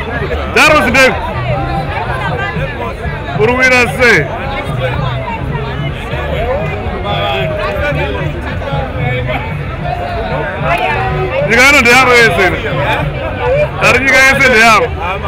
Daros Dave. Uruwira say. Jigano de aro ese. Dari jiga ese de aro.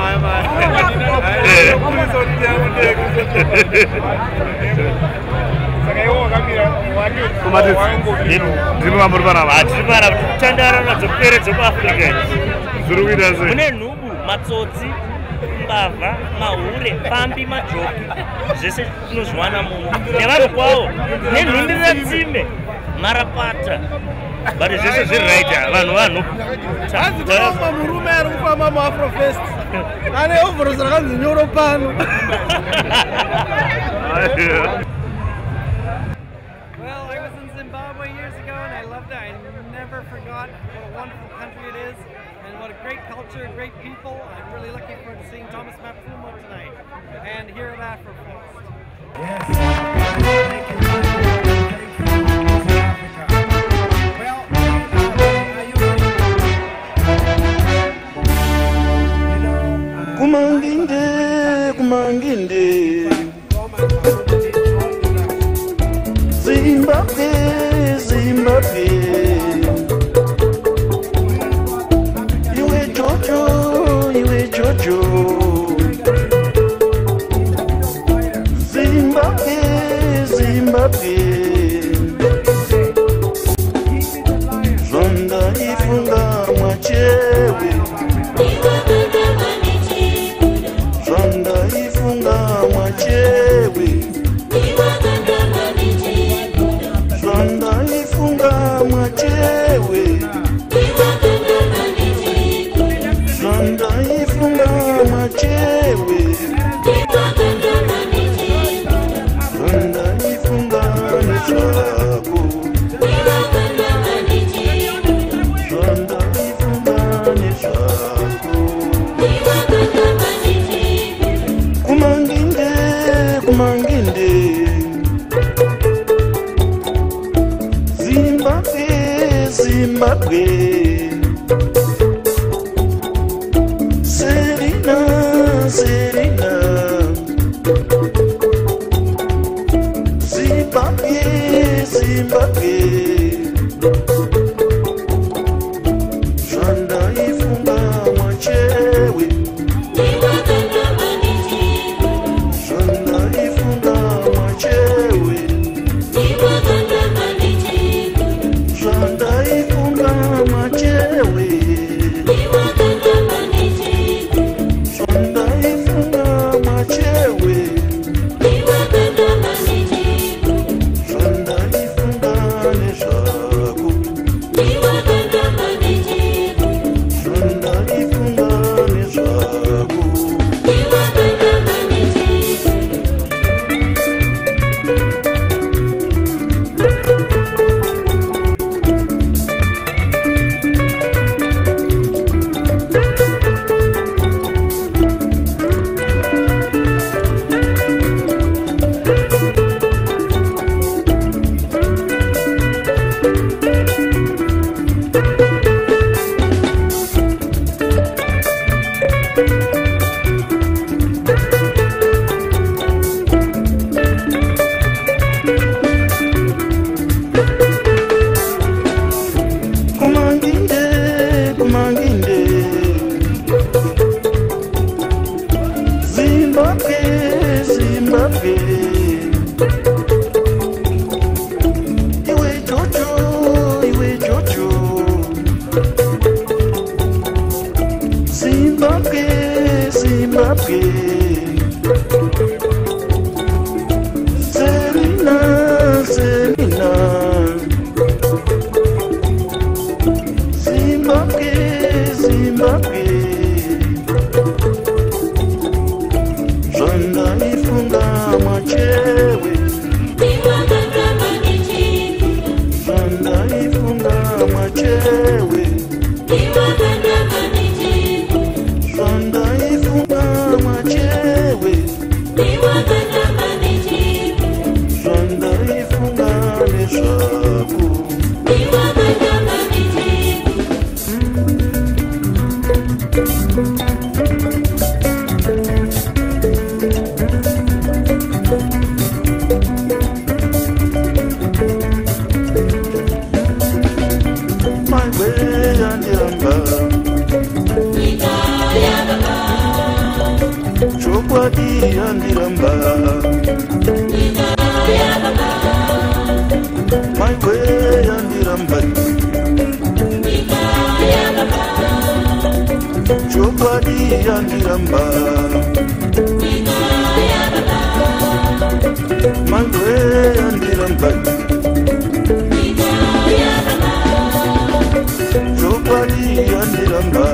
Dinu amur bana ba. Atibara tandara na zopere zopa Africa. Uruwira say. Mune nubu matsotsi mbava mahure pambi majoki zvese tinozwana muno nevanhu kwavo nenhundi ratsime marapata but zvese zviright vanhu azikoma murume ari kufamba muafrofest ane ovhorosi rakanzi nyoro pano. Well, I was in Zimbabwe years ago and I loved it. I never forgot what a wonderful country it is and what a great culture, great people. I'm really looking forward to seeing Thomas Mapfumo tonight and here at Afrofest. Yes. Thank you. Well, Kumanginde, Kumanginde, Zimbabwe, Zimbabwe. Iwe Jojo, Zimbabwe, Zimbabwe. Zonda ifunga mwachewe. Zonda ifunga mwachewe. Zonda ifunga mwachewe. Zonda ifunga mwachewe. Zonda ifunga nechako. Zonda ifunga nechako. Kumanginde, Kumanginde. Zimbabwe, Zimbabwe. Serena, Serena. Zimbabwe, Zimbabwe. Zonda ifunga mwachewe. Zonda ifunga mwachewe. Zonda ifunga mwachewe. Zonda ifunga mwachewe. Zonda ifunga neshako. Zonda ifunga neshako. Kumanginde, Kumanginde. Zimbabwe, Zimbabwe. Iwe Jojo, Iwe Jojo. Zimbabwe, Zimbabwe. Serena, Serena. Zimbabwe, Zimbabwe. Zonda ifunga mwachewe. Zonda ifunga mwachewe. Zonda ifunga mwachewe. Chopadi yandiramba My way yandiramba Chopadi yandiramba My way yandiramba Chopadi yandiramba